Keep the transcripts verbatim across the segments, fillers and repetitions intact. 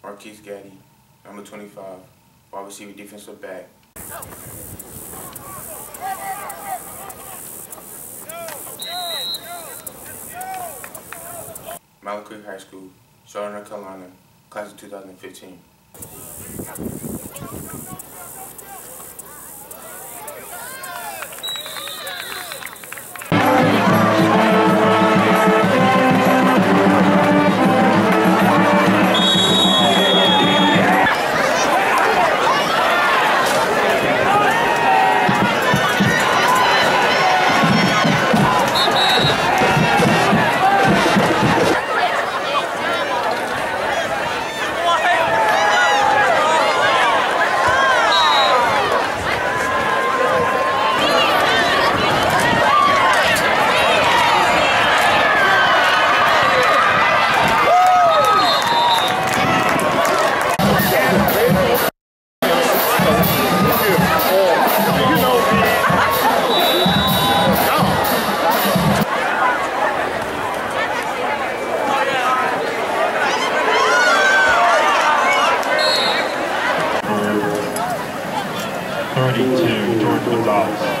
Marquise Gaddy, number twenty-five, wide receiver defensive back. Mallard High School, Charlotte, North Carolina, class of two thousand fifteen. thirty-two, George Gonzalez.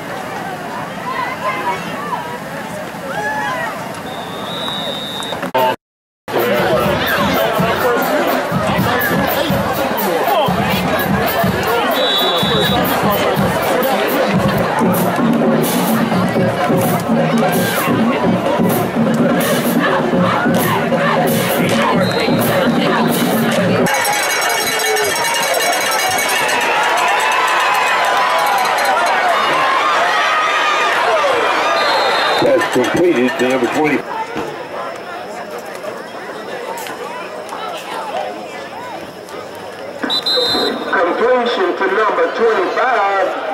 That's completed to number twenty. Completion to number twenty-five.